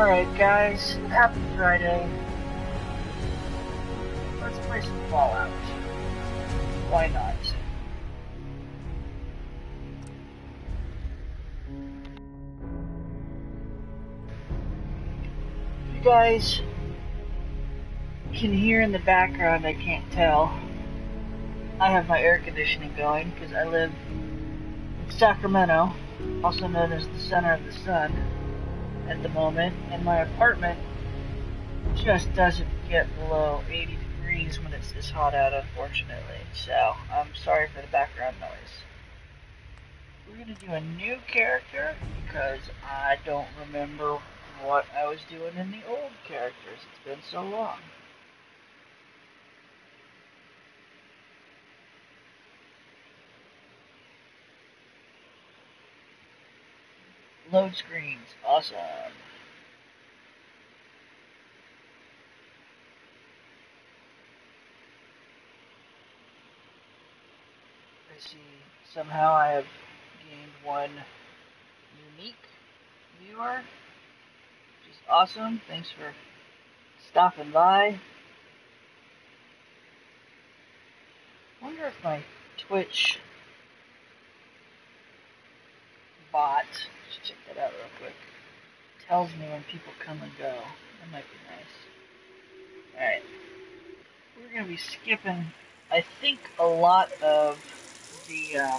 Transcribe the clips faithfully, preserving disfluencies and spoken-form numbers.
Alright guys, happy Friday. Let's play some Fallout. Why not? You guys can hear in the background, I can't tell. I have my air conditioning going because I live in Sacramento, also known as the center of the sun at the moment, and my apartment just doesn't get below eighty degrees when it's this hot out, unfortunately. So, I'm sorry for the background noise. We're going to do a new character because I don't remember what I was doing in the old characters. It's been so long. Load screens. Awesome. I see somehow I have gained one unique viewer, which is awesome. Thanks for stopping by. I wonder if my Twitch bot, let's check that out real quick, tells me when people come and go. That might be nice. Alright. We're going to be skipping, I think, a lot of the, um,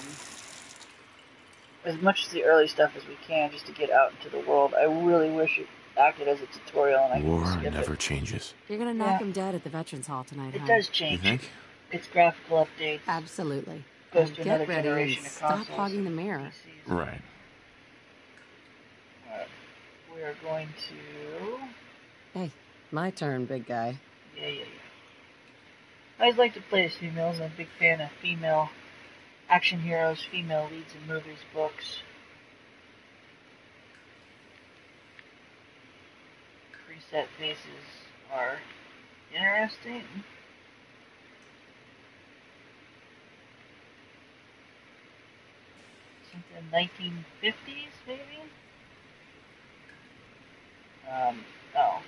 as much of the early stuff as we can just to get out into the world. I really wish it acted as a tutorial and I could War skip never it. changes. You're gonna knock Yeah. him dead at the Veterans Hall tonight, It huh? does change. You think? It's graphical updates. Absolutely. Goes Now to get another ready generation and of stop consoles. hogging the mirror. P Cs. Right. Alright. We are going to... Hey, my turn, big guy. Yeah, yeah, yeah. I always like to play as females. I'm a big fan of female action heroes, female leads in movies, books. Preset faces are interesting. Something nineteen fifties, maybe? Um, oh.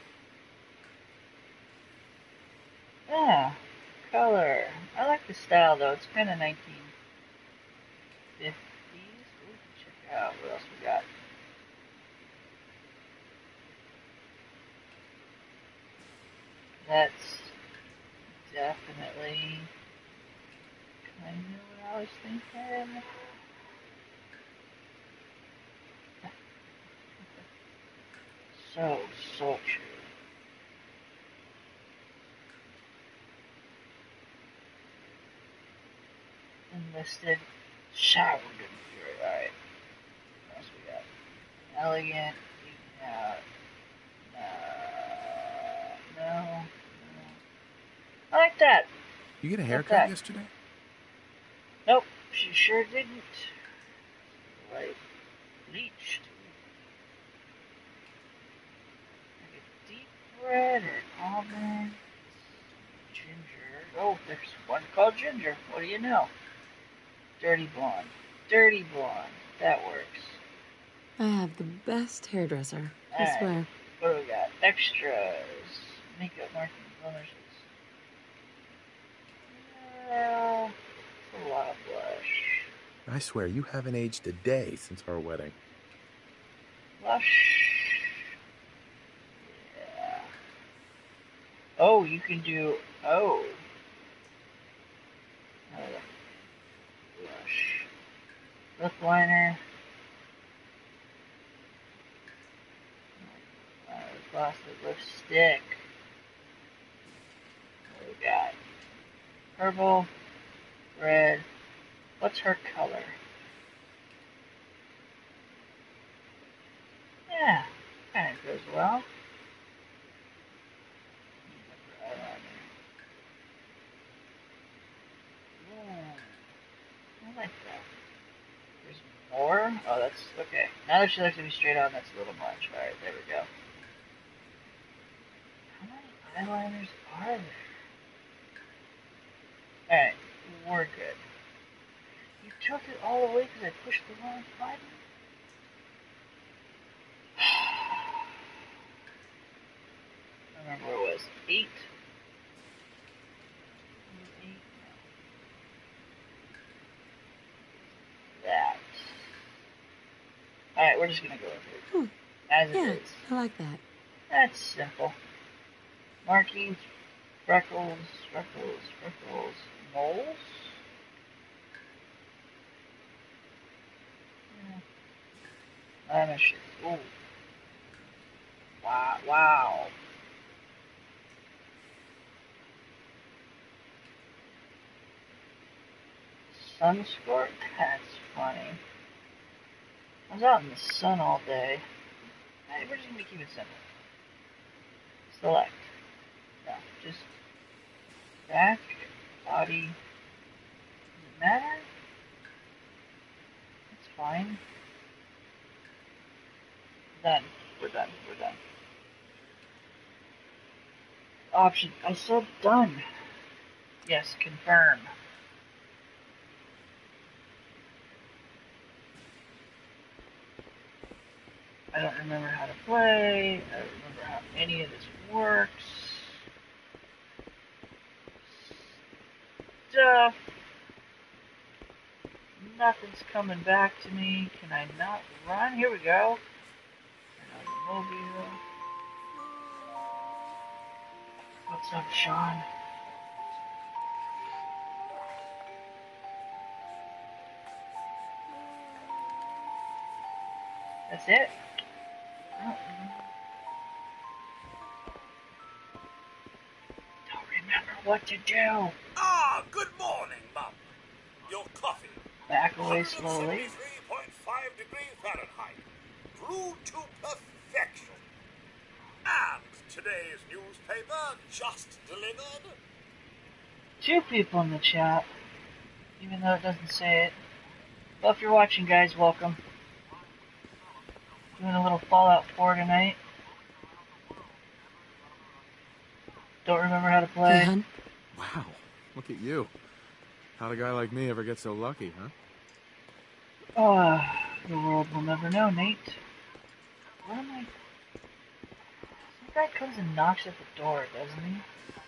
Yeah, color. I like the style though. It's kind of nineteen fifties. Ooh, check out what else we got. That's definitely kind of what I was thinking. So, so true. Enlisted, showered in fury. Alright. What else we got? Elegant, uh, uh, no, no. I like that. You get a Like haircut that. yesterday? Nope, she sure didn't. Like, bleached. Like a deep red or almond. Ginger. Oh, there's one called Ginger. What do you know? Dirty blonde. Dirty blonde. That works. I have the best hairdresser, I Alright. swear. What do we got? Extras. Makeup, marking, blemishes. Uh, it's a lot of blush. I swear, you haven't aged a day since our wedding. Blush. Yeah. Oh, you can do. Oh. Oh, blush. Lip liner. Uh, frosted lipstick. What do we got? Purple. Red. What's her color? Yeah, kind of goes well. Yeah, I like that. There's more? Oh, that's okay. Now that she looks at me straight on, that's a little much. Alright, there we go. How many eyeliners are there? Alright, we're good. You took it all the way because I pushed the wrong button? remember what it was. Eight? Eight? That. Alright, we're just gonna go with it. Hmm. As it Yeah, is. I like that. That's simple. Markings, freckles, freckles, freckles, moles? Yeah. I'm a shit. Ooh. Wow, wow. Sunscorch? That's funny. I was out in the sun all day. Hey, we're just gonna keep it simple. Select. No, just back, body. Does it matter? It's fine. Done. We're done. We're done. Option. I said done. Yes, confirm. I don't remember how to play. I don't remember how any of this works. Stuff. Nothing's coming back to me. Can I not run? Here we go. Mobile. What's up, Sean? That's it? I don't remember. Don't remember what to do. Ah, good morning, Mum. Your coffee. Back away slowly. one seventy-three point five degrees Fahrenheit. Brewed to perfection. And today's newspaper just delivered. Two people in the chat, even though it doesn't say it. Well, if you're watching, guys, welcome. Doing a little Fallout four tonight. Don't remember how to play. Hey, hun. Wow, look at you. How'd a guy like me ever get so lucky, huh? Oh, the world will never know, Nate. What am I... Some guy comes and knocks at the door, doesn't he?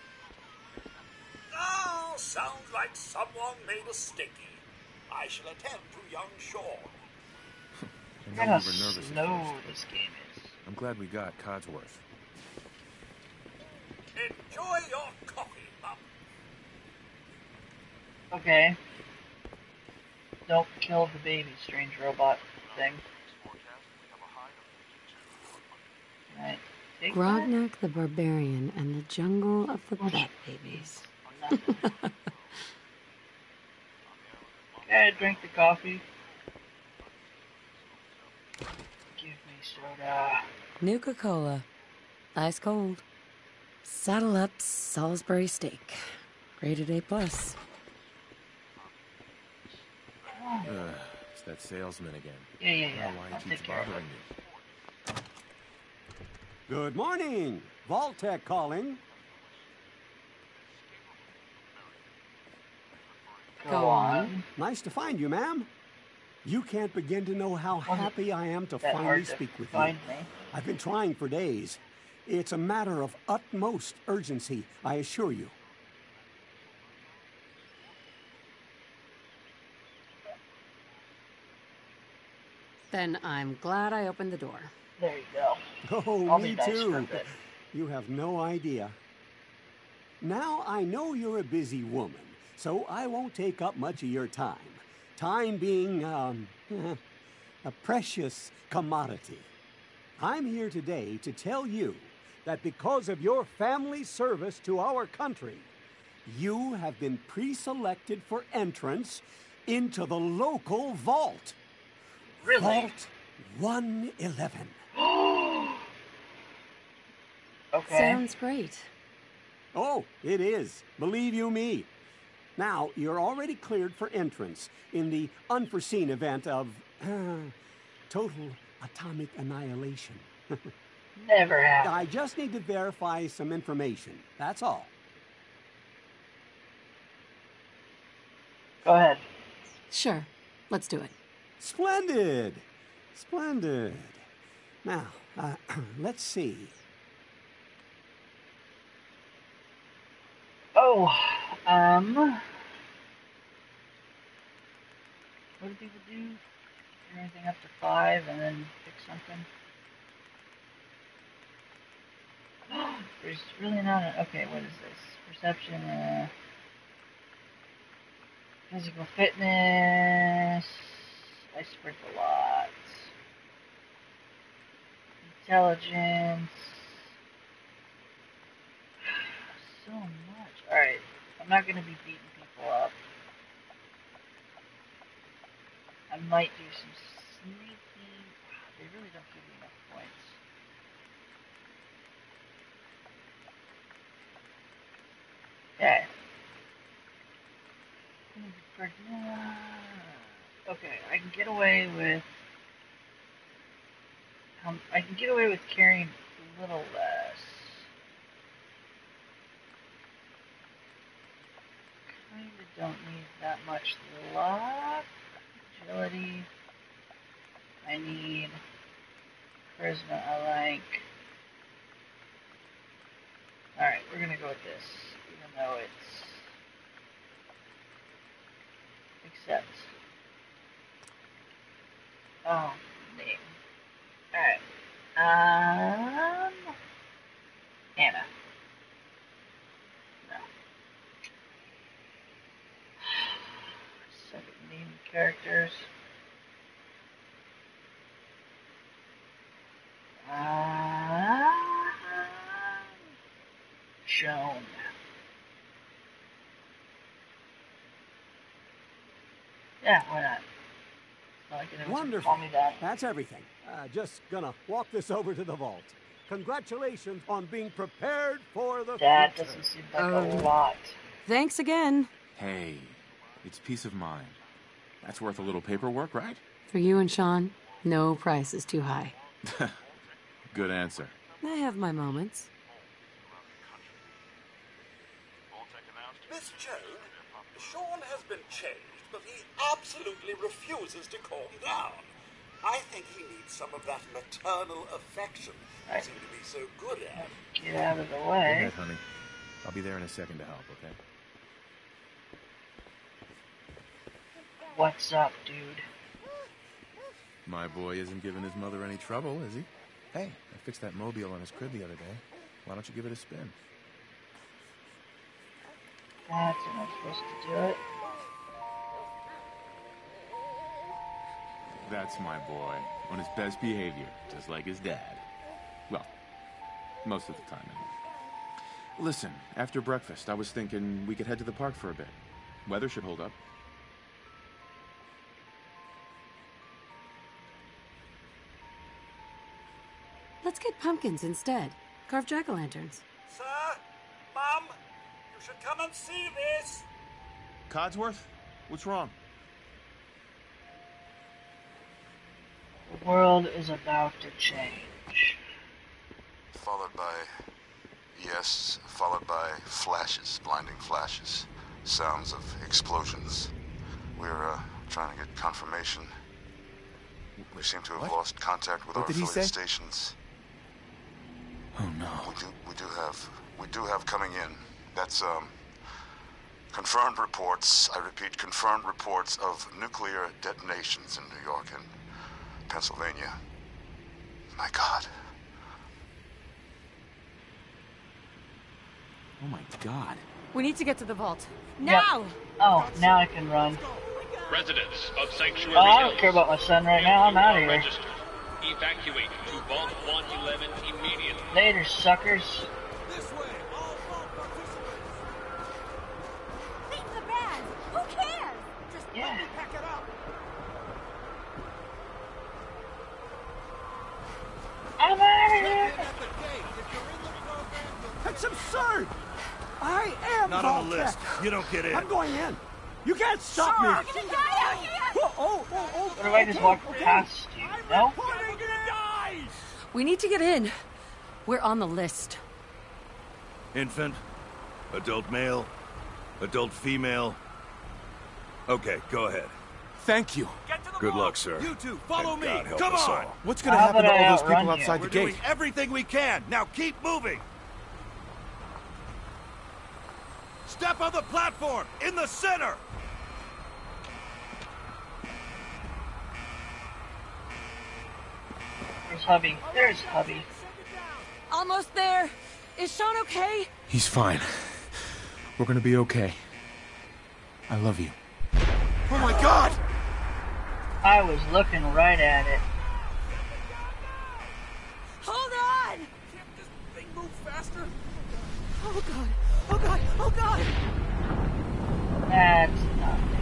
Oh, sounds like someone made a sticky. I shall attend to young Sean. I Look know at how you were nervous at slow first, this game is. I'm glad we got Codsworth. Enjoy your coffee, Mum. Okay. Don't kill the baby, strange robot thing. Can I take that? Grognak the Barbarian and the Jungle of the Bat Babies. Okay, I drank the coffee. Give me soda. Nuka-Cola. Ice cold. Saddle up Salisbury steak. Rated A plus. Oh. Ugh, it's that salesman again. Yeah, yeah, I don't yeah. know why I'll he keeps take care of bothering it. me. Good morning. Vault-Tec calling. Go on. Nice to find you, ma'am. You can't begin to know how Wasn't happy I am to that finally hard to speak with find you. me. I've been trying for days. It's a matter of utmost urgency, I assure you. Then I'm glad I opened the door. There you go. Oh, I'll me be nice for too. a bit. You have no idea. Now I know you're a busy woman, so I won't take up much of your time. Time being, um, a precious commodity. I'm here today to tell you that because of your family service to our country, you have been pre-selected for entrance into the local vault. Really? Vault one eleven. Okay. Sounds great. Oh, it is. Believe you me. Now, you're already cleared for entrance in the unforeseen event of uh, total atomic annihilation. Never happened. I just need to verify some information. That's all. Go ahead. Sure. Let's do it. Splendid. Splendid. Now, uh, let's see. So, um, what do people do? Do anything up to five and then pick something? There's really not a, okay, what is this? Perception, uh, physical fitness, I sprint a lot. Intelligence, so much. Alright, I'm not going to be beating people up. I might do some sneaking, they really don't give me enough points. Okay. Okay, I can get away with. Um, I can get away with carrying a little less. Kinda don't need that much luck. Agility. I need charisma. I like. Alright, we're gonna go with this, even though it's. Except. Oh, name. Alright. Um. Anna. No. Second name characters. Um. Joan. Yeah, why not? Wonderful. Call me that. That's everything. Uh, just gonna walk this over to the vault. Congratulations on being prepared for the That future. doesn't seem like Um, a lot. Thanks again. Hey, it's peace of mind. That's worth a little paperwork, right? For you and Sean, no price is too high. Good answer. I have my moments. Miss Joan, Sean has been changed, but he absolutely refuses to calm down. I think he needs some of that maternal affection you Right. seem to be so good at. Get out of the Go way. ahead, honey. I'll be there in a second to help, okay? What's up, dude? My boy isn't giving his mother any trouble, is he? Hey, I fixed that mobile on his crib the other day. Why don't you give it a spin? That's how I'm supposed to do it. That's my boy. On his best behavior, just like his dad. Well, most of the time, anyway. Listen, after breakfast, I was thinking we could head to the park for a bit. Weather should hold up. Let's get pumpkins instead. Carve jack-o'-lanterns. Sir, Mum, you should come and see this. Codsworth? What's wrong? The world is about to change. Followed by, yes, followed by flashes, blinding flashes, sounds of explosions. We're uh, trying to get confirmation. We seem to have What? lost contact with What our did he affiliate say? stations. Oh no. We do, we do have, we do have coming in. That's um, confirmed reports. I repeat, confirmed reports of nuclear detonations in New York and Pennsylvania. My God. Oh my God. We need to get to the vault. Now! Yep. Oh, now I can run. Residents of Sanctuary Oh, I don't Hills, care about my son right now. I'm out of here. registered. Evacuate to Vault one eleven immediately. Later, suckers. Leave the bag! Who cares? Just Yeah. let me pack it up! I'm out of here. That's absurd! I am Not on the Vault list. Tech. You don't get in. I'm going in. You can't stop Sure. me. Get the guy out here! Oh, oh, oh, oh, What if I just walk past you? No? We need to get in. We're on the list. Infant, adult male, adult female. Okay, go ahead. Thank you. Good luck, sir. You two, follow And me. God help Come us on. all. What's gonna How happen to about I all those outrun people you? outside We're the doing gate? everything we can. Now keep moving. Step on the platform! In the center! There's hubby. There's hubby. Almost there. Is Sean okay? He's fine. We're gonna be okay. I love you. Oh my god! I was looking right at it. Hold on! Can't this thing move faster? Oh god! Oh god! Oh god! That's not legal.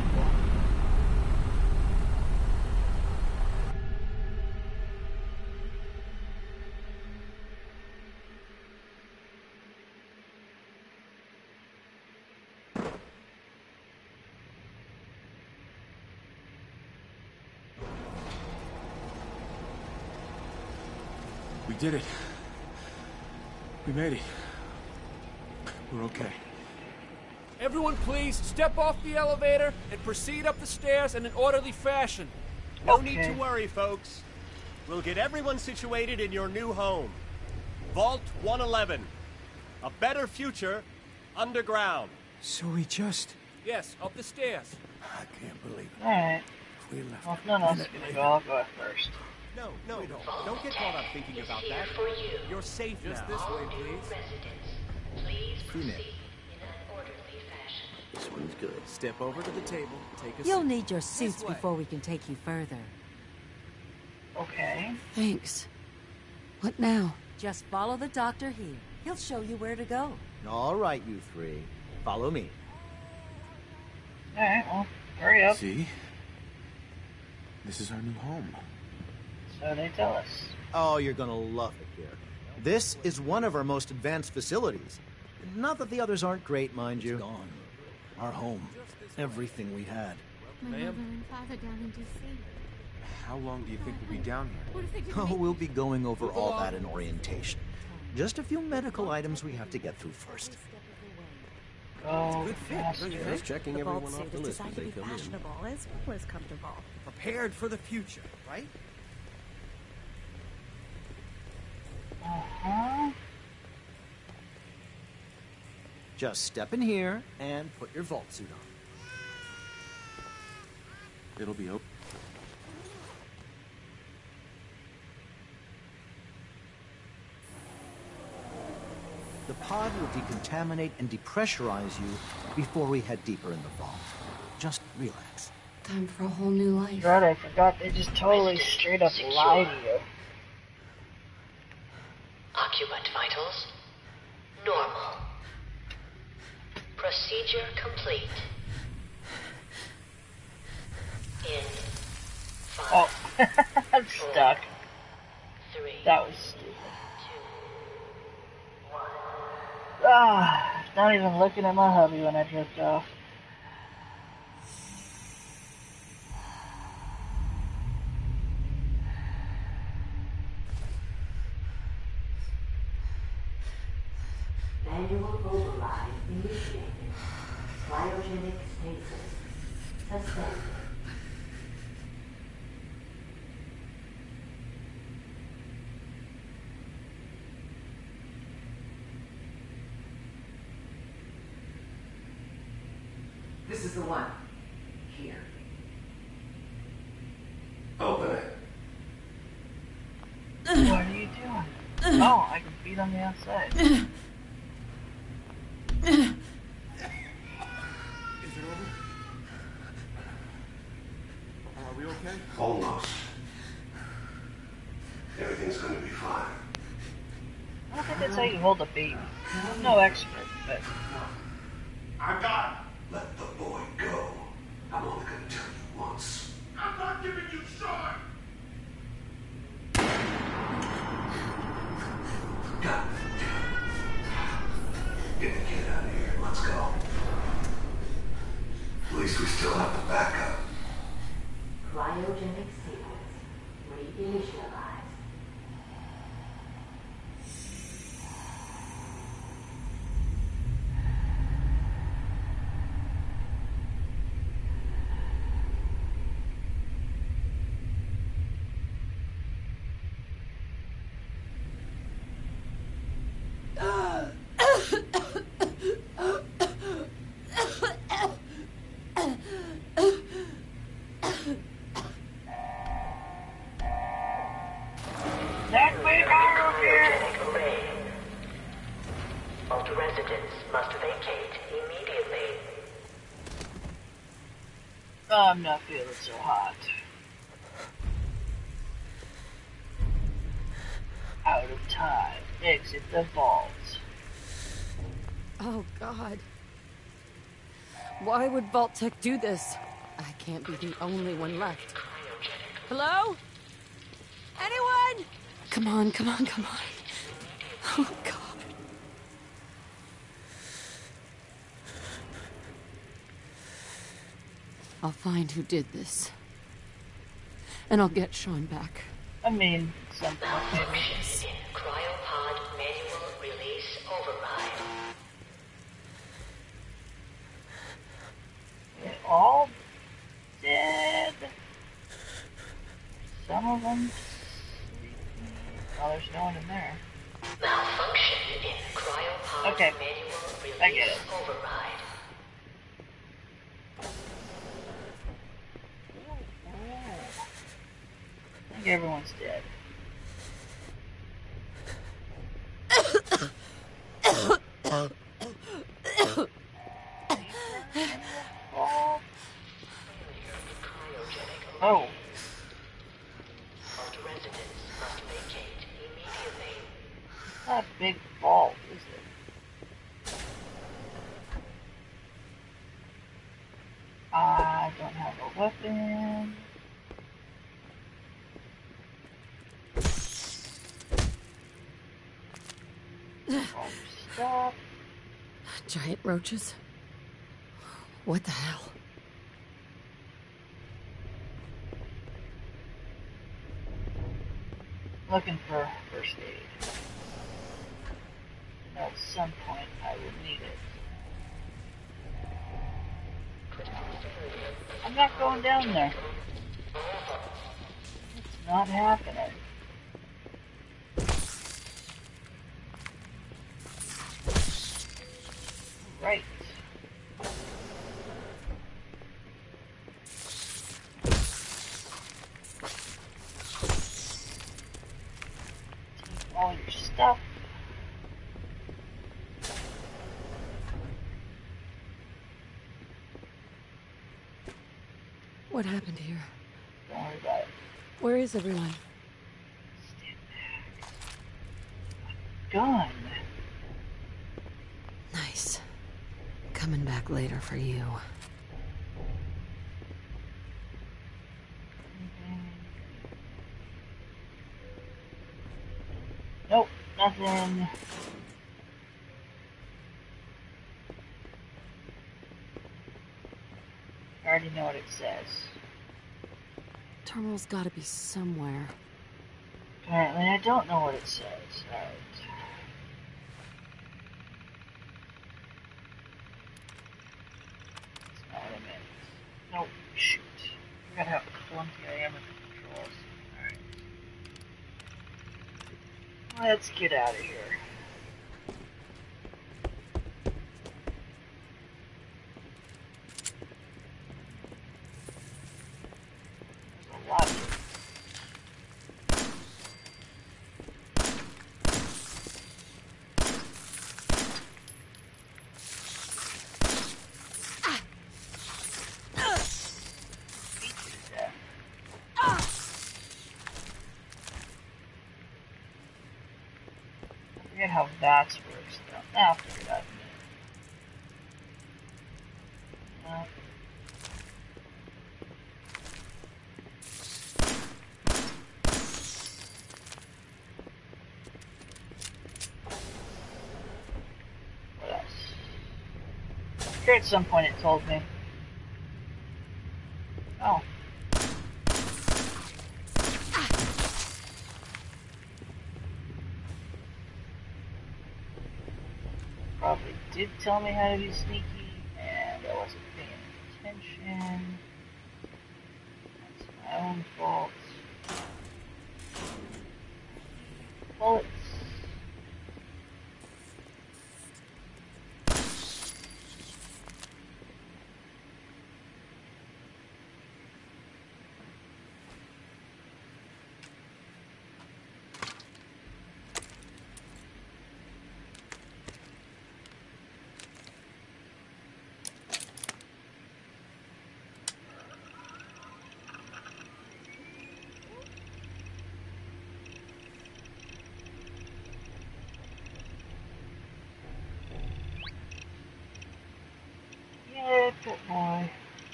We did it. We made it. We're okay. Everyone please, step off the elevator and proceed up the stairs in an orderly fashion. No Okay. need to worry, folks. We'll get everyone situated in your new home. Vault one eleven. A better future underground. So we just... Yes, up the stairs. I can't believe it. Alright. We left Well, if none else is gonna go, I'll go at first. No, no, don't. Don't get caught up thinking about that. You're safe Just now. this way, please. Female. This one's good. Step over to the table, take a You'll seat. need your suits way. before we can take you further. Okay. Thanks. What now? Just follow the doctor here. He'll show you where to go. All right, you three. Follow me. Alright, well, hurry up. See? This is our new home. So they tell us. Oh, you're gonna love it here. This is one of our most advanced facilities. Not that the others aren't great, mind you. It's gone. Our home. Everything we had. My mother and father down in D C. How long do you think we'll be down here? What if they didn't Oh, make we'll be going over all that in orientation. Just a few medical items we have to get through first. Go Good fit, faster. don't you think? Just checking The everyone vault off suit the is list as designed to they be come in. fashionable as well as comfortable. Prepared for the future, right? Uh-huh. Just step in here and put your vault suit on. It'll be open. The pod will decontaminate and depressurize you before we head deeper in the vault. Just relax. Time for a whole new life. Right, I forgot they just totally straight up lie to you. Occupant vitals normal. Procedure complete. In five, Oh, I'm stuck. three, That was stupid. two, one. Ah, not even looking at my hubby when I jerked off. Manual override initiated. Cryogenic stasis suspended. This is the one. Here. Open it. What are you doing? Oh, I can feed on the outside. Is it over? Are we okay? Almost. Everything's gonna be fine. I don't think that's how you hold a baby. I'm no expert, but I got it. Let the boy go. I'm only gonna tell you once. I'm not giving you short. God damn it. Get the kid out of here. Let's go. At least we still have the backup. Cryogenic sequence reinitialized. Vault residents must vacate immediately. Oh, I'm not feeling so hot. Out of time. Exit the vault. Oh, God. Why would Vault-Tec do this? I can't be the only one left. Hello? Anyone? Come on, come on, come on. Oh, God. I'll find who did this. And I'll get Sean back. I mean, something maybe. Cryopod manual release override. They're all dead. Some of them sleeping. Oh, there's no one in there. Malfunction in cryopod okay. manual release I get it. override. I think everyone's dead. Oh. It's not a big vault, is it? I don't have a weapon. Stop. Giant roaches? What the hell? Looking for first aid. And at some point I will need it. I'm not going down there. It's not happening. Right. Take all your stuff. What happened here? Don't worry about it. Where is everyone? Stand back. Gun. Nice. Coming back later for you. Nope, nothing. I already know what it says. Terminal's gotta be somewhere. Apparently I don't know what it says. Alright. That's not what I meant. Nope, shoot. I gotta have clunky I am with the controls. Alright. Let's get out of here. There's a lot of it. I forget how that works though. Now I'll figure it out in a minute. No. What else? I'm sure at some point it told me. Oh. Probably did tell me how to be sneaky, and I wasn't paying attention. That's my own fault. Bullets. Hey, pit boy.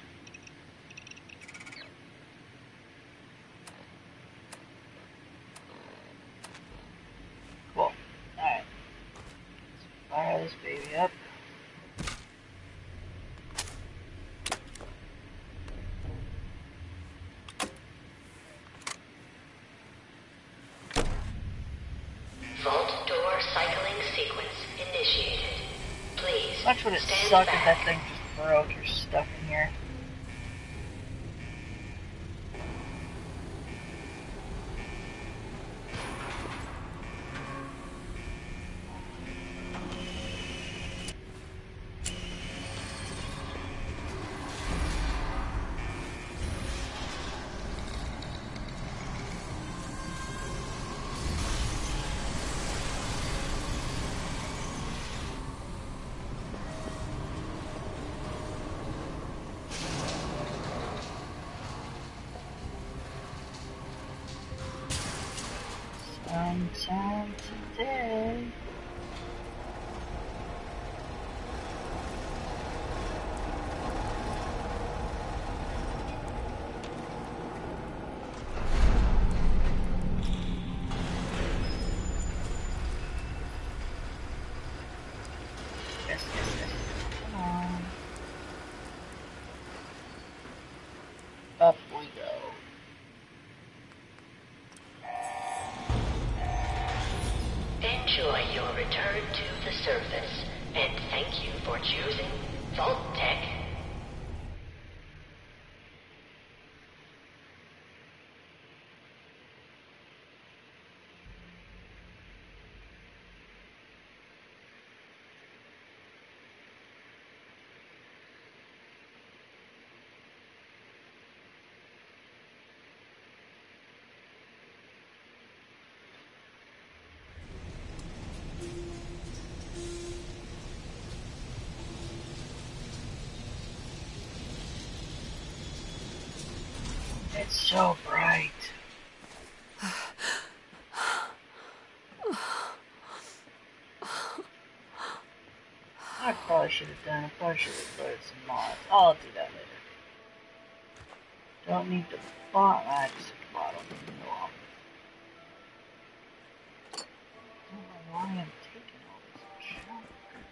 Cool. Alright. Let's fire this baby up. Vault door cycling sequence initiated. Please Much would it stand suck back. if that thing just broke your stuff in here. Sometime today. Yes, yes, yes. Come on. Up we go. Enjoy your return to the surface, and thank you for choosing Vault Tech. It's so bright. I probably should have done. I probably should have put some mods. I'll do that later. Don't need the bottom. I just hit the bottom. No. I don't know why I'm taking all this junk.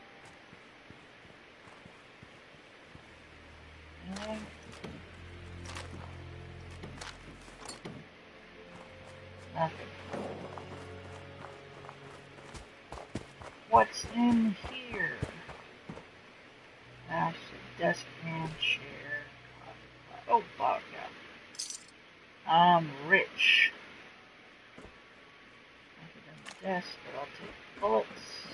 Anything? Nothing. What's in here? Mouse, desk and chair. Oh, fuck yeah. I'm rich. Nothing on the desk, but I'll take bullets.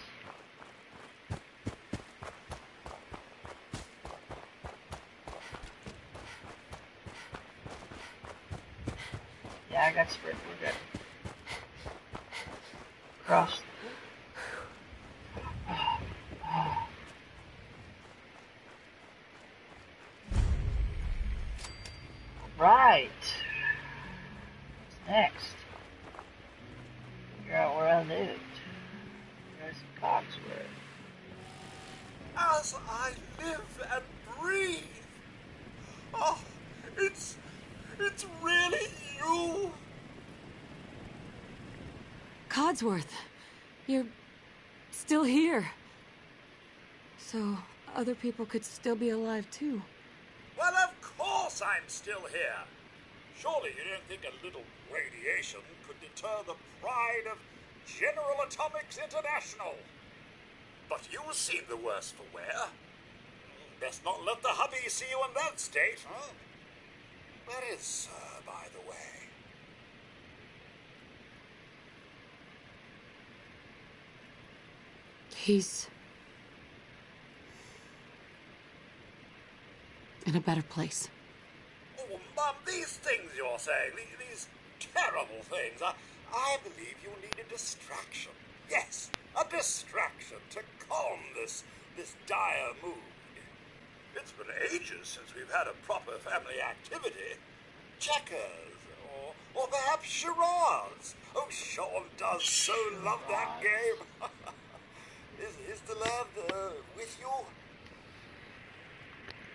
Yeah, I got sprint. We're good. Cross. Right. What's next? Figure out where I lived. There's Cogsworth. As I live and breathe. Oh, it's, it's really you. Codsworth, you're still here. So other people could still be alive too. Well, of course I'm still here. Surely you don't think a little radiation could deter the pride of General Atomics International? But you seem the worse for wear. Best not let the hubby see you in that state, huh? Where is Sir, by the way? He's in a better place. Oh, Mum, these things you're saying, these, these terrible things, I, I believe you need a distraction. Yes, a distraction to calm this, this dire mood. It's been ages since we've had a proper family activity. Checkers, or, or perhaps charades. Oh, Sean does so love that game. is, is the lad uh, with you?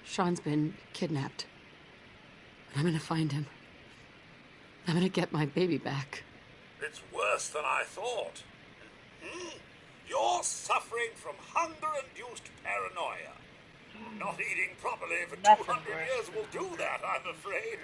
Sean's been kidnapped. I'm gonna find him. I'm gonna get my baby back. It's worse than I thought. Hmm? You're suffering from hunger-induced paranoia. Not eating properly for two hundred years will do that, I'm afraid.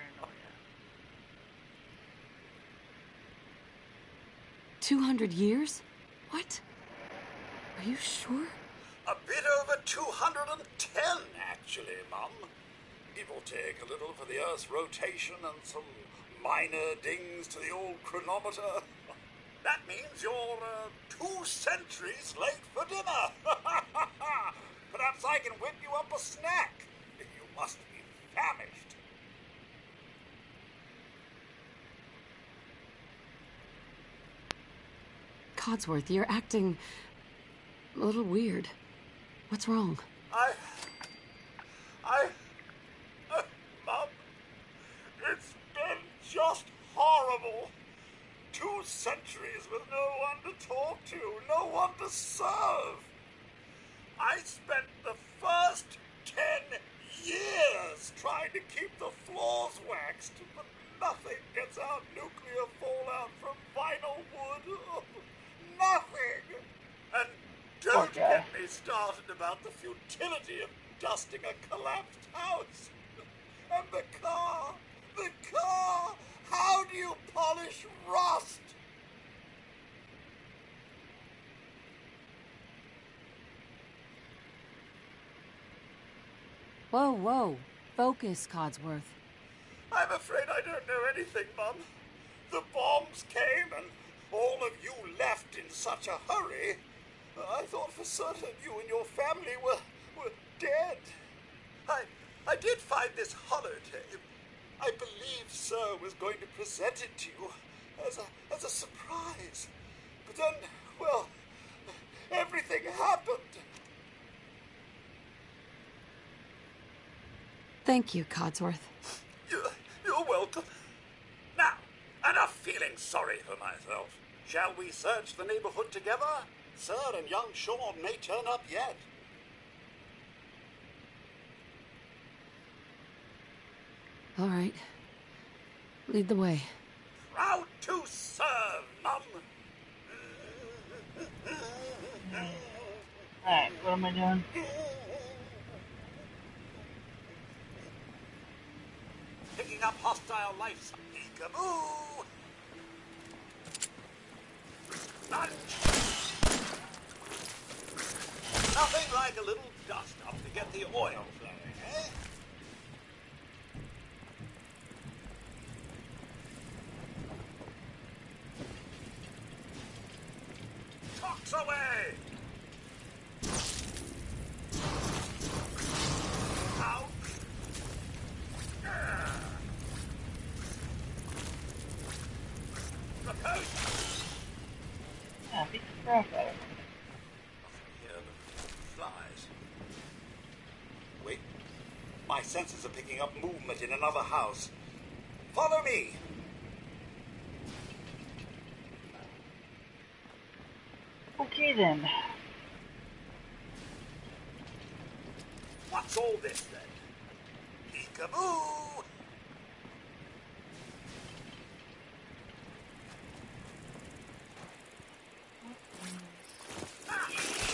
Two hundred years? What? Are you sure? A bit over two hundred ten, actually, Mum. It will take a little for the Earth's rotation and some minor dings to the old chronometer. That means you're uh, two centuries late for dinner. Perhaps I can whip you up a snack. You must be famished. Codsworth, you're acting a little weird. What's wrong? I... I... Uh, Mum, it's been just horrible. Two centuries with no one to talk to, no one to serve. I spent the first ten years trying to keep the floors waxed, but nothing gets out nuclear fallout from vinyl wood. Nothing! And don't Okay. get me started about the futility of dusting a collapsed house. And the car, the car, how do you polish rust? Whoa, whoa. Focus, Codsworth. I'm afraid I don't know anything, Mum. The bombs came and all of you left in such a hurry. I thought for certain you and your family were, were dead. I, I did find this holotape. I believe Sir was going to present it to you as a, as a surprise. But then, well, everything happened. Thank you, Codsworth. You're, you're welcome. Now, enough feeling sorry for myself. Shall we search the neighborhood together? Sir and young Sean may turn up yet. All right. Lead the way. Proud to serve, Mum. Alright, what am I doing? Picking up hostile life. Peekaboo! Lunch! Nothing like a little dust up to get the oil flowing, eh? Tox away! Out! Repose! Yeah, beat the crap out of him. Here, the flies. Wait. My senses are picking up movement in another house. Follow me! Okay then. What's all this then? Peekaboo! Ah!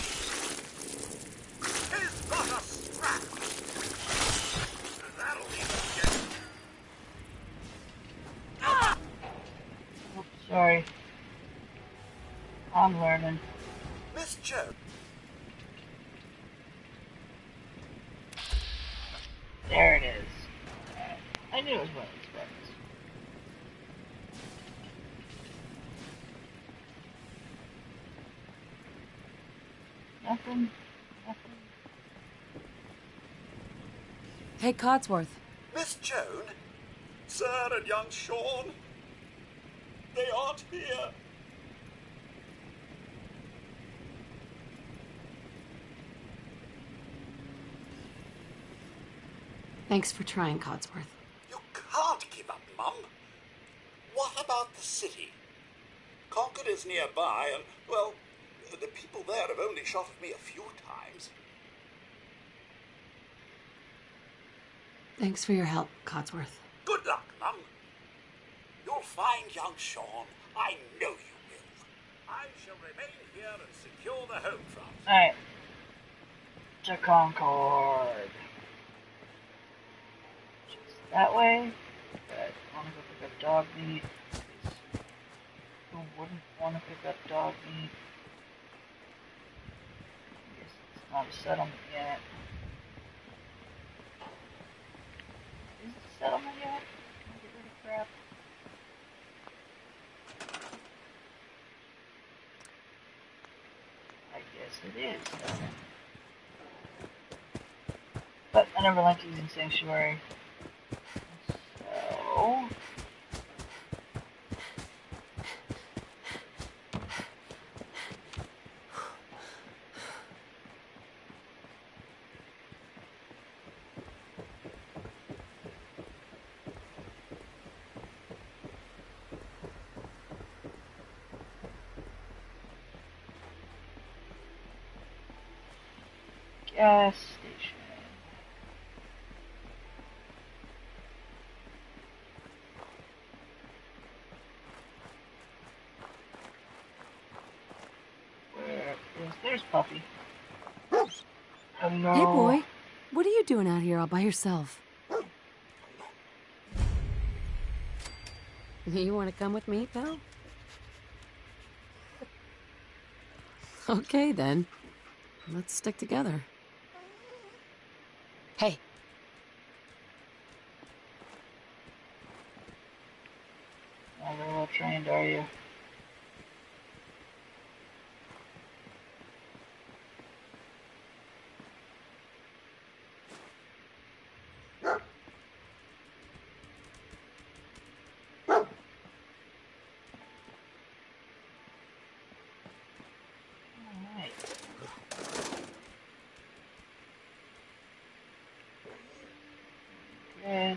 He's got a strap! That'll be good. Ah! Oops, sorry. I'm learning. Miss Joe. There it is. Alright. I knew it was one of these buttons. Nothing. Nothing. Hey, Codsworth. Miss Joan? Sir and young Sean? They aren't here. Thanks for trying, Codsworth. You can't give up, Mum. What about the city? Concord is nearby, and, well, the people there have only shot at me a few times. Thanks for your help, Codsworth. Good luck, Mum. You'll find young Sean. I know you will. I shall remain here and secure the home front. Alright. To Concord. Just that way. But I want to go pick up dog meat. Who wouldn't want to pick up dog meat? I guess it's not a settlement yet. Is it a settlement yet? Can I get rid of crap? I guess it is. But I never liked using Sanctuary. So... gas station. Where is... There's Puppy. Hello. Hey, boy. What are you doing out here all by yourself? You want to come with me, pal? Okay, then. Let's stick together. Hey. Not very well trained, are you? Good.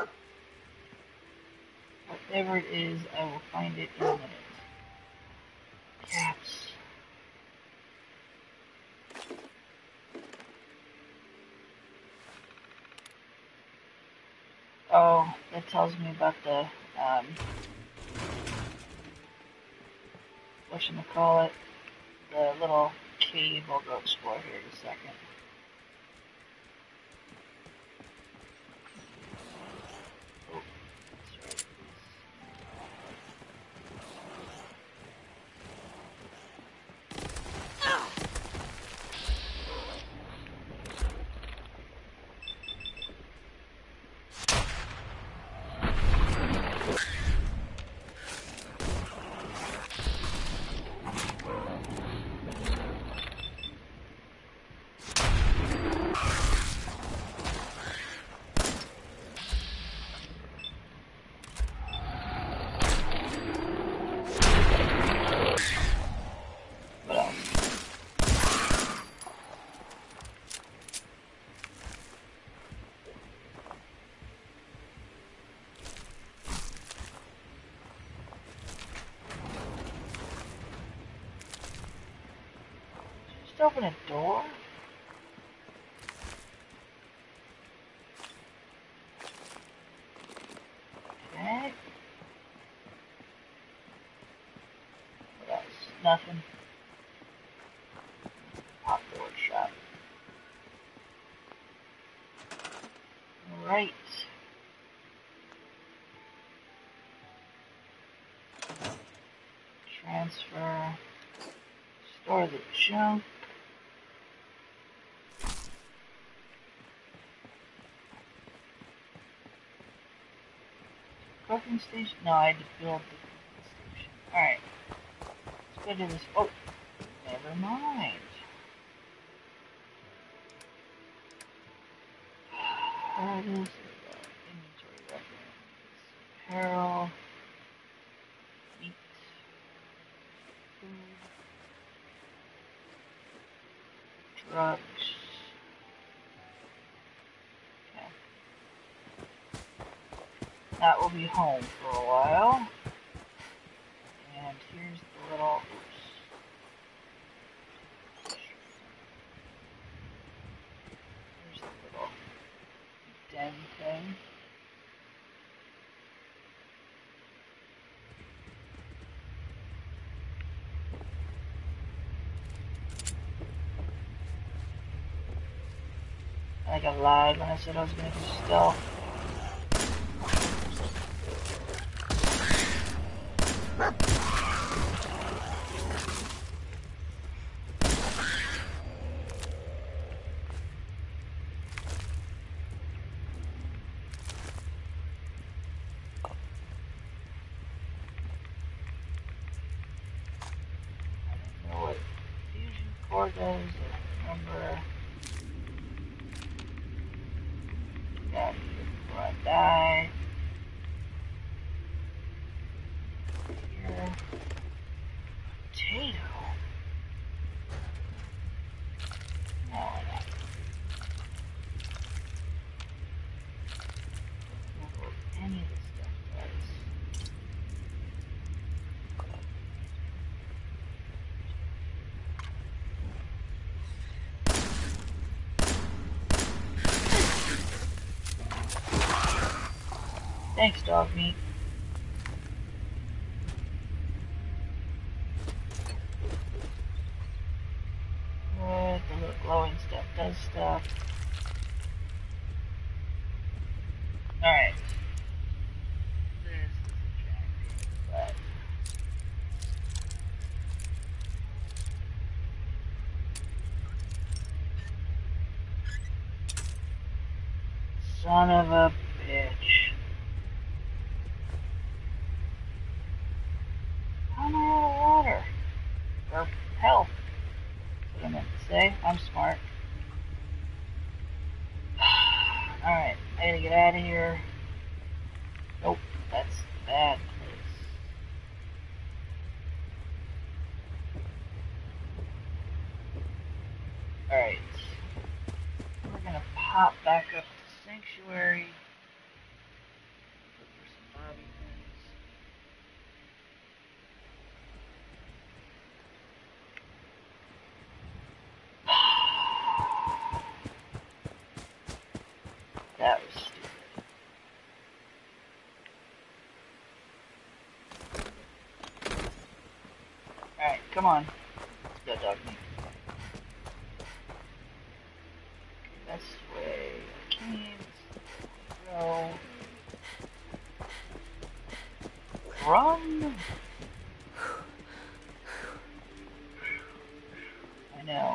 Whatever it is, I will find it in a minute. Caps. Oh, that tells me about the, um, whatchamacallit, the little cave. I'll go explore here in a second. Open a door? Okay. What else? Nothing. Hot door shop. Alright. Transfer. Store the junk. Cooking station? No, I had to build the cooking station. Alright. Let's go to this. Oh, never mind. There it is. Inventory reference. Apparel. Meat. Food. Drugs. That will be home for a while. And here's the little, oops. Here's the little pen thing. I think I lied when I said I was going to do stealth. I don't know what fusion core does. I remember. Got it before I die. Here. Potato. No, not. What any of this stuff does. Thanks, dog meat. Good, the little glowing stuff does stuff. Alright. This is attractive, but... Son of a bitch. I'm out of water. Or health. That's what I meant to say. I'm smart. Alright, I gotta get out of here. Nope, that's a bad place. Alright. We're gonna pop back up to Sanctuary. Look for some bobby pins. That was stupid. Alright, come on. Let's go, dog meat. That's the way I came. Go. Run! I know.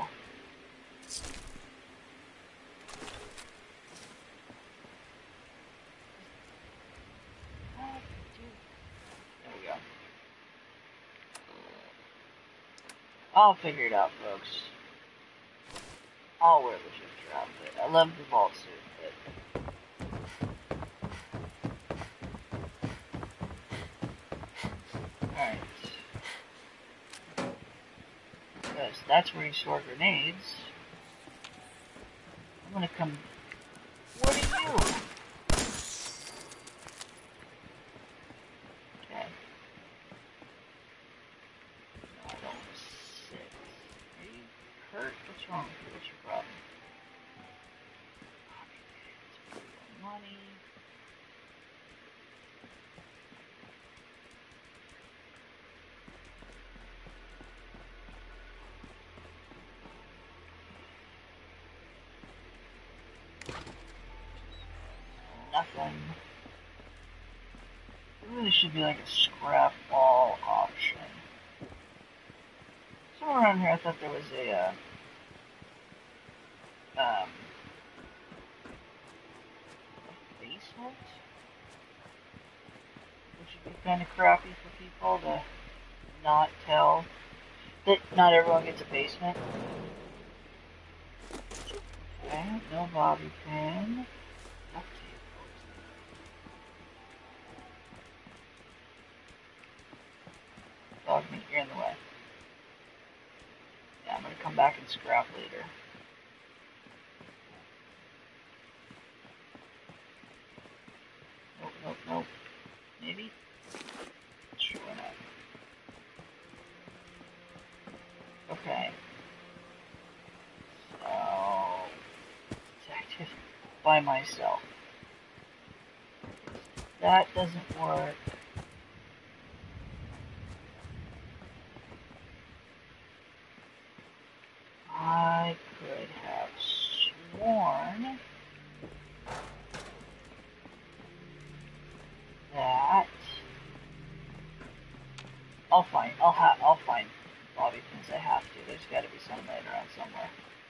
There we go. I'll figure it out, folks. I'll wear the shifter outfit. I love the vault suit, but... Alright. Because that's where you store grenades. I'm gonna come... What are you? Okay. No, I don't want to sit. Are you hurt? What's wrong with you? What's your problem? Money. Nothing. There really should be like a scrap wall option. Somewhere around here I thought there was a uh, um basement, which would be kind of crappy for people to not tell that not everyone gets a basement. Okay, no bobby pin. Dog meat, you're in the way. Yeah, I'm gonna come back and scrap later. Nope, nope, nope. Maybe? Sure not. Okay. So... Detective by myself. that doesn't work. I could have sworn that I'll find I'll have I'll find bobby pins. I have to. There's got to be some laying around somewhere.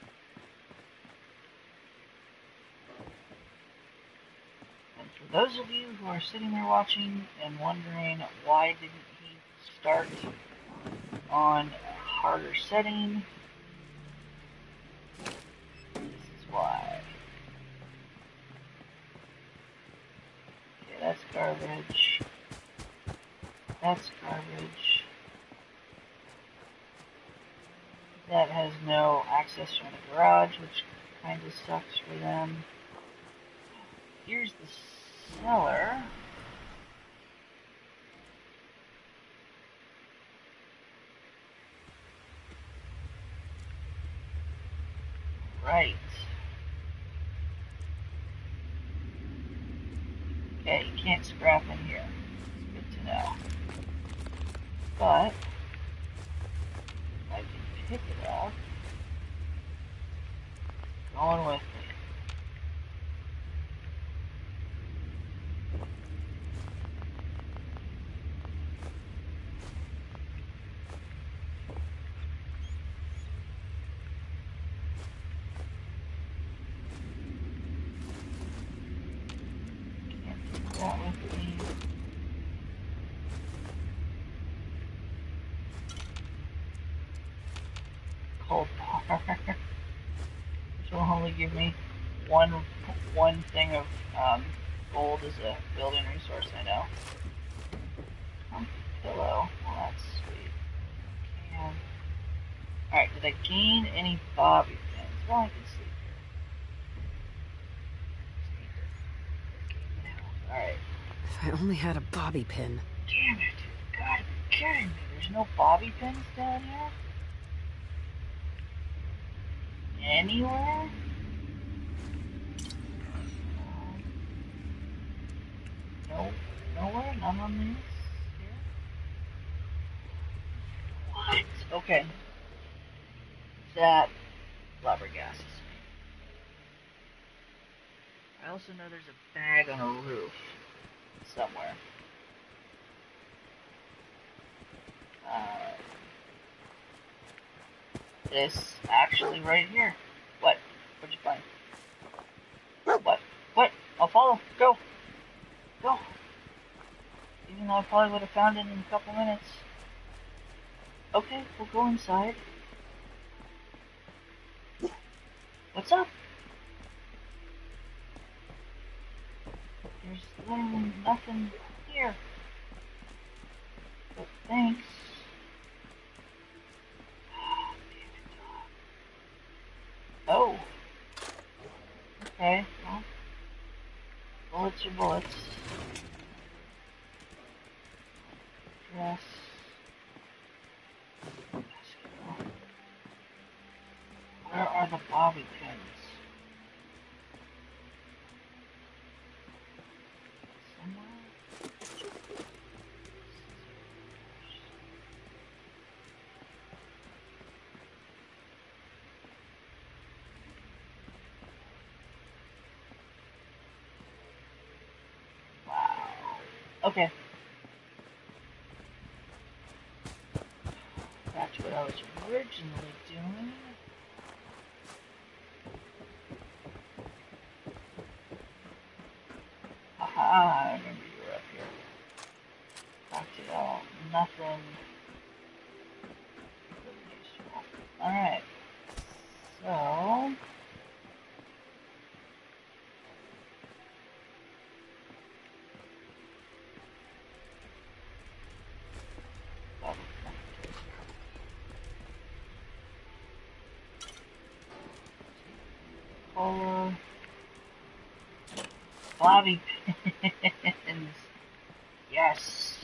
And for those of you who are sitting there watching and wondering why didn't he start on a harder setting, this is why. Okay, that's garbage. That's garbage. That has no access from the garage, which kind of sucks for them. Here's the cellar. Right. Okay, you can't scrap in here. It's good to know. But I can pick it up. Going with me. Can't take that with me. Coal bar, which will only give me one one thing of um, gold as a building resource. I know. Um, pillow. Well, that's sweet. Can. All right. Did I gain any bobby pins? Well, I can sleep here. All right. If I only had a bobby pin. Damn it! God, you're kidding me. There's no bobby pins down here. Anywhere? No, nowhere? None on this? Here? What? Okay. That flabbergastes me. I also know there's a bag on a roof somewhere. Uh, this actually right here. What? What'd you find? What? What? I'll follow. Go. Go. Even though I probably would have found it in a couple minutes. Okay, we'll go inside. What's up? There's literally nothing here. But thanks. Oh. Okay, well. Bullets are bullets. Dress. Where are the bobby pins? Somewhere? Okay. Back to what I was originally doing. Aha, I remember you were up here. Back to all. Nothing really useful. Alright. So... Cola, bobby pins, yes.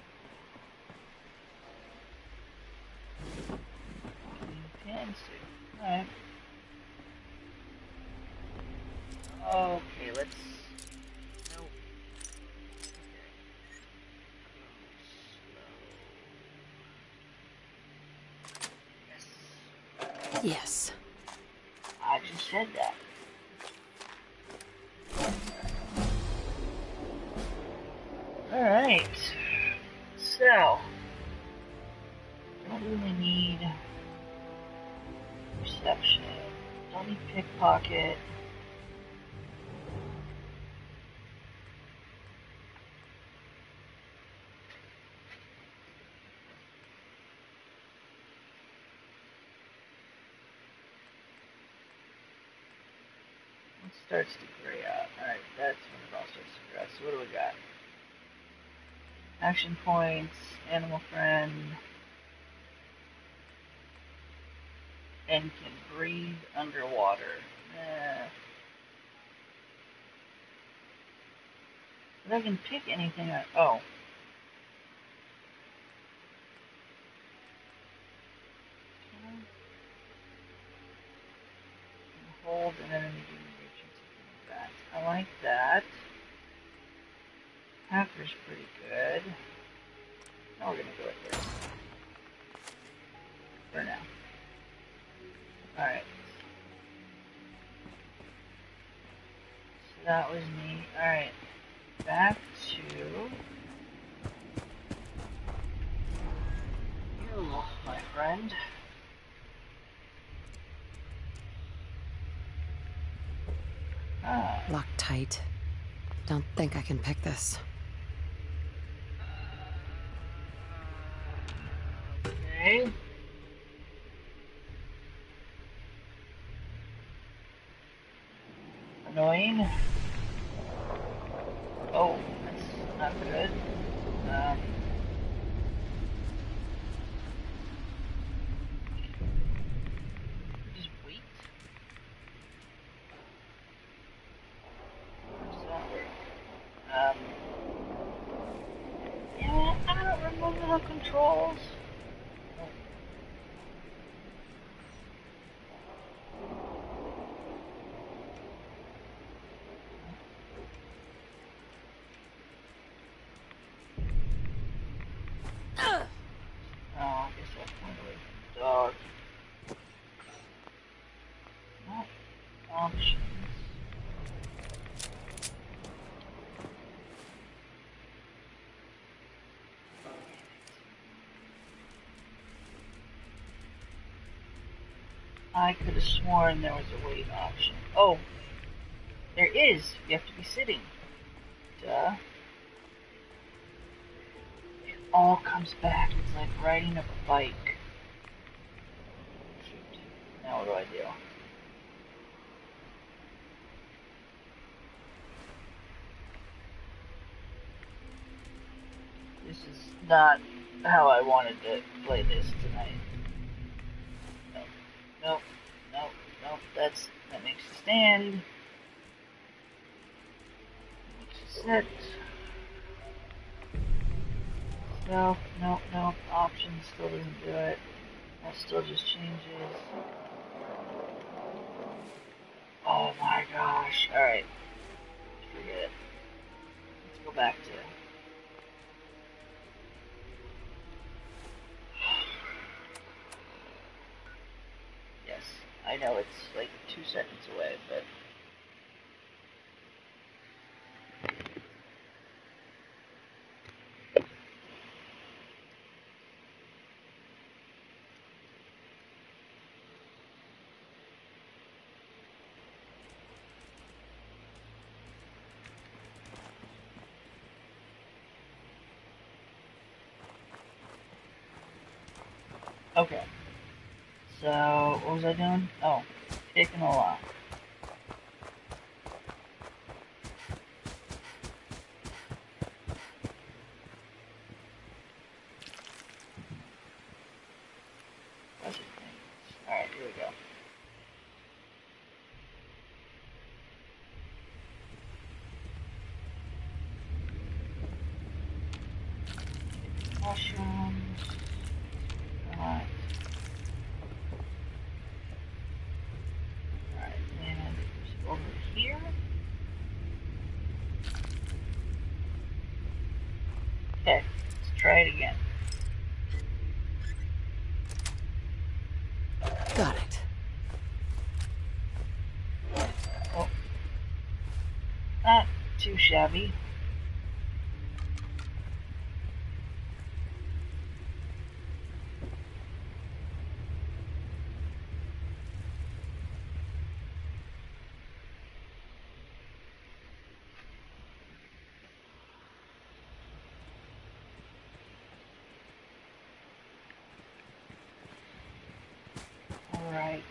Pins, alright. Okay, let's. Nope. Yes. I just said that. Alright. So. Don't really need perception. Don't need pickpocket. It starts to gray out. Alright, that's when it all starts to gray out. So what do we got? Action points, animal friend, and can breathe underwater. Eh. But I can pick anything I... Oh. Hold an enemy during reaching something like that. I like that. Hacker's pretty good. Now we're gonna go with this. For now. Alright. So that was neat. Alright. Back to you, my friend. Ah. Locked tight. Don't think I can pick this. Okay. Annoying. Oh, that's not good. Um, just wait. How does that work? Um, yeah, I don't remember the controls. Oh, I guess I'll point away from the dog. Not options. I could have sworn there was a wait option. Oh, there is. You have to be sitting. Duh. It all comes back. It's like riding a bike. Shoot. Now what do I do? This is not how I wanted to play this tonight. Nope. Nope. Nope. Nope. That's that makes you stand. Makes you sit. Nope, nope, nope. Option still doesn't do it. That still just changes. Oh my gosh. Alright. Forget it. Let's go back to... Yes, I know it's like two seconds away, but... Okay. So, what was I doing? Oh, taking a lot. Alright, here we go. Mushrooms. Alright. Alright, and it's over here. Okay, let's try it again. Got it. Not too shabby. Alright.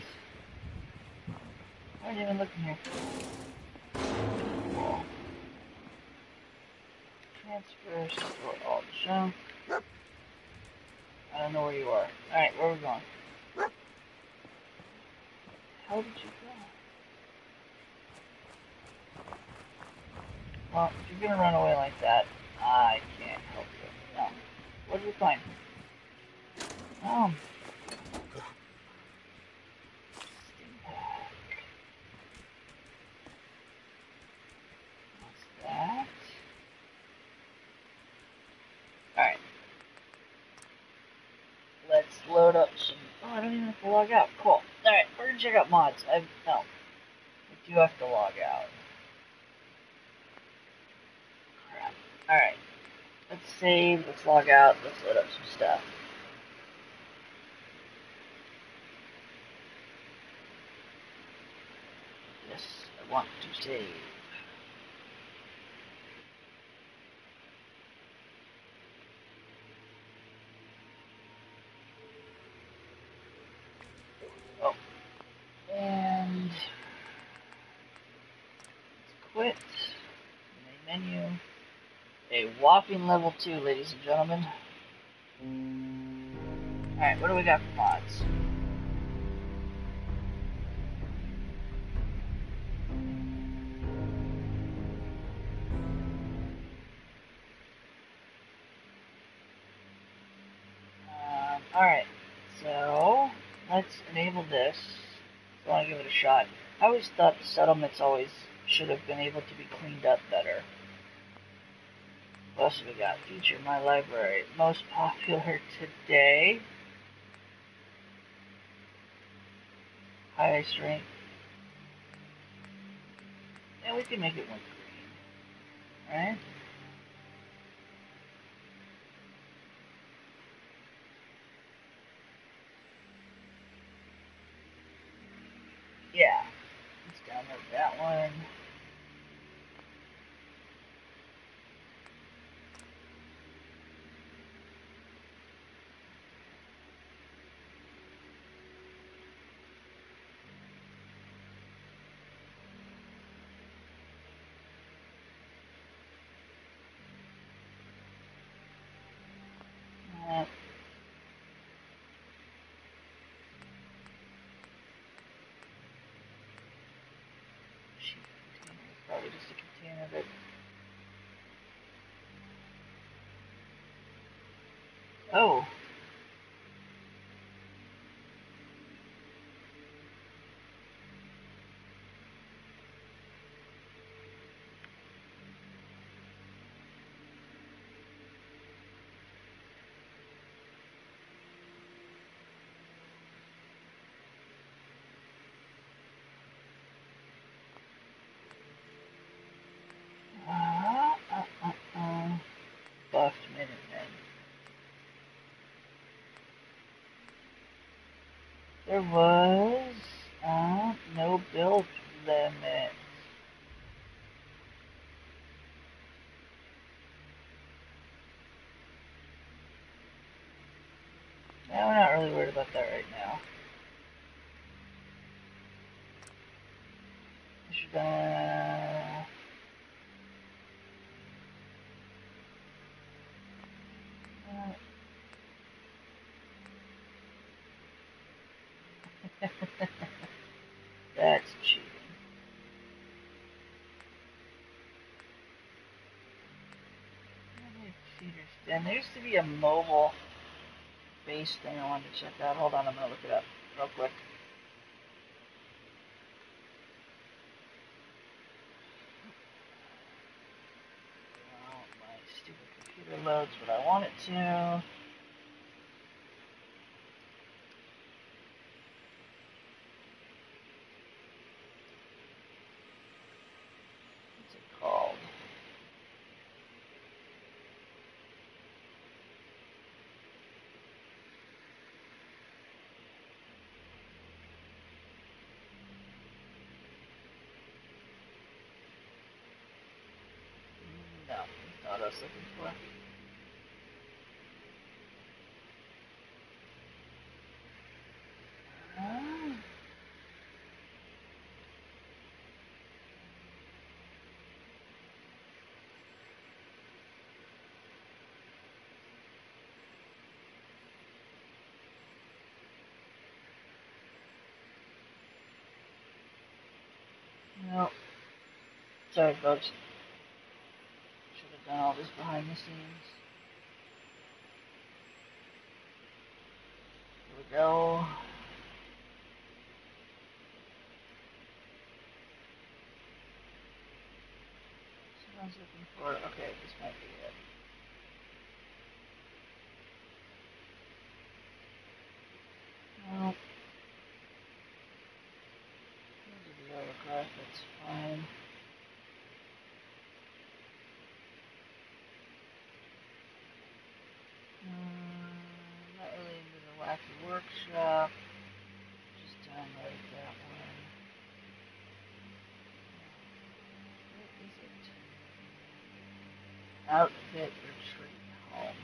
I wasn't even looking here. Cool. Transfer, store all junk. I don't know where you are. Alright, where are we going? How did you go? Well, if you're gonna run away like that, I can't help you. No. What did we find? Oh. What's that? Alright. Let's load up some... Oh, I don't even have to log out. Cool. Alright, we're gonna check out mods. I... No. I do have to log out. Crap. Alright. Let's save, let's log out, let's load up some stuff. Yes, I want to save. Oh. And... let's quit. Main menu. A whopping level two, ladies and gentlemen. Alright, what do we got for mods? Um, Alright, so let's enable this. I want to give it a shot. I always thought the settlements always should have been able to be cleaned up better. What else have we got? Feature my library. Most popular today. High strength. Yeah, we can make it one green. Right? Yeah. Let's download that one. Uh, Probably just a container that... Oh. Uh, uh, uh, uh. Buffed Minutemen. There was uh, no build limit. Yeah, we're not really worried about that right now. Should uh, That's cheating. And there used to be a mobile base thing I wanted to check out. Hold on, I'm going to look it up real quick. Well, my stupid computer loads what I want it to. I was looking for. Ah. Nope. Sorry, folks. Should have done all this behind the scenes. Here we go. Someone's looking for. Okay, this might be it. Nope. The autograph, that's fine. Um, not really into the wacky workshop. Just download that one. What is it? Outfit retreat home.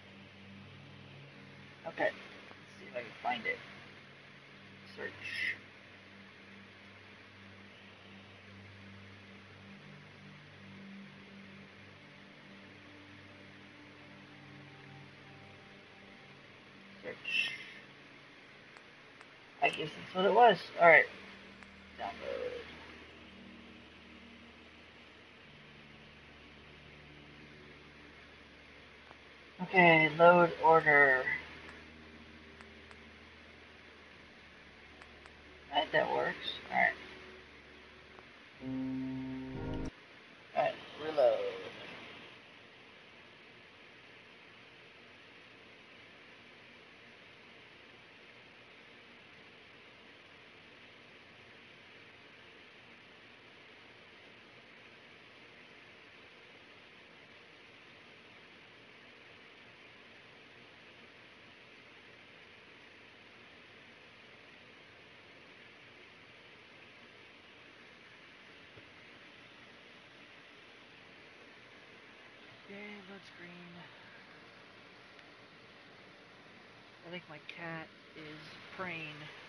Okay, let's see if I can find it. Search. Search. I guess that's what it was. Alright. Download. Okay, load order. Alright, that works. Alright. Alright, reload. Okay, load screen. I think my cat is praying.